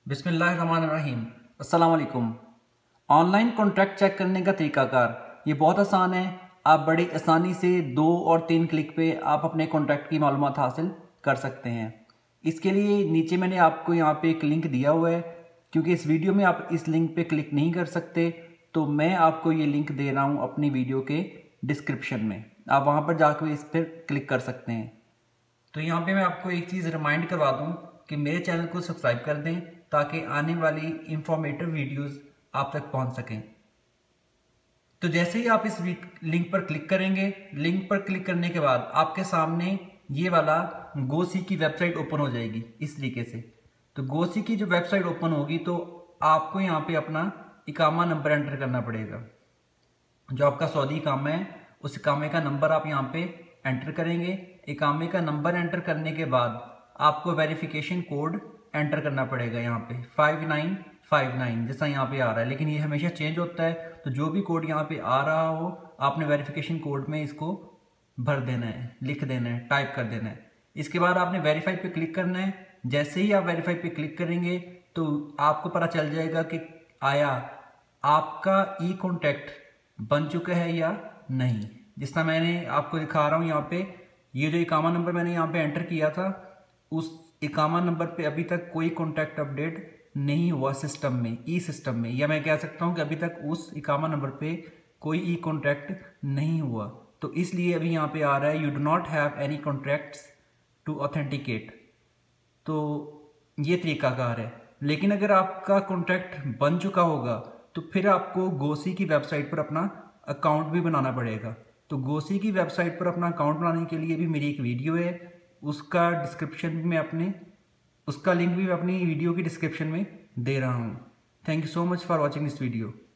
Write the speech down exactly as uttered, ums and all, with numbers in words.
बिस्मिल्लाहिर्रहमानिर्रहीम। अस्सलाम वालेकुम। ऑनलाइन कॉन्ट्रैक्ट चेक करने का तरीकाकार ये बहुत आसान है। आप बड़ी आसानी से दो और तीन क्लिक पे आप अपने कॉन्ट्रैक्ट की मालूमात हासिल कर सकते हैं। इसके लिए नीचे मैंने आपको यहाँ पे एक लिंक दिया हुआ है, क्योंकि इस वीडियो में आप इस लिंक पे क्लिक नहीं कर सकते, तो मैं आपको ये लिंक दे रहा हूँ अपनी वीडियो के डिस्क्रिप्शन में। आप वहाँ पर जाकर इस पर क्लिक कर सकते हैं। तो यहाँ पे मैं आपको एक चीज़ रिमाइंड करवा दूँ कि मेरे चैनल को सब्सक्राइब कर दें ताकि आने वाली इंफॉर्मेटिव वीडियोस आप तक पहुंच सकें। तो जैसे ही आप इस लिंक पर क्लिक करेंगे, लिंक पर क्लिक करने के बाद आपके सामने ये वाला गोसी की वेबसाइट ओपन हो जाएगी इस तरीके से। तो गोसी की जो वेबसाइट ओपन होगी तो आपको यहाँ पे अपना इकामा नंबर एंटर करना पड़ेगा। जो आपका सऊदी इकामा है उस इकामे का नंबर आप यहाँ पे एंटर करेंगे। इकामे का नंबर एंटर करने के बाद आपको वेरिफिकेशन कोड एंटर करना पड़ेगा यहाँ पे फाइव नाइन फाइव नाइन, जैसा यहाँ पे आ रहा है, लेकिन ये हमेशा चेंज होता है। तो जो भी कोड यहाँ पे आ रहा हो आपने वेरिफिकेशन कोड में इसको भर देना है, लिख देना है, टाइप कर देना है। इसके बाद आपने वेरीफाई पे क्लिक करना है। जैसे ही आप वेरीफाई पे क्लिक करेंगे तो आपको पता चल जाएगा कि आया आपका ई कॉन्टैक्ट बन चुका है या नहीं। जिस तरह मैंने आपको दिखा रहा हूँ यहाँ पे, ये जो इकामा नंबर मैंने यहाँ पे एंटर किया था, उस इकामा नंबर पे अभी तक कोई कॉन्टैक्ट अपडेट नहीं हुआ सिस्टम में, ई सिस्टम में, या मैं कह सकता हूँ कि अभी तक उस इकामा नंबर पे कोई ई कॉन्टैक्ट नहीं हुआ। तो इसलिए अभी यहाँ पे आ रहा है you do not have any contracts to authenticate. तो ये तरीकाकार है। लेकिन अगर आपका कॉन्ट्रैक्ट बन चुका होगा तो फिर आपको गोसी की वेबसाइट पर अपना अकाउंट भी बनाना पड़ेगा। तो गोसी की वेबसाइट पर अपना अकाउंट बनाने के लिए भी मेरी एक वीडियो है, उसका डिस्क्रिप्शन में अपने उसका लिंक भी मैं अपनी वीडियो की डिस्क्रिप्शन में दे रहा हूँ। Thank you so much for watching this video.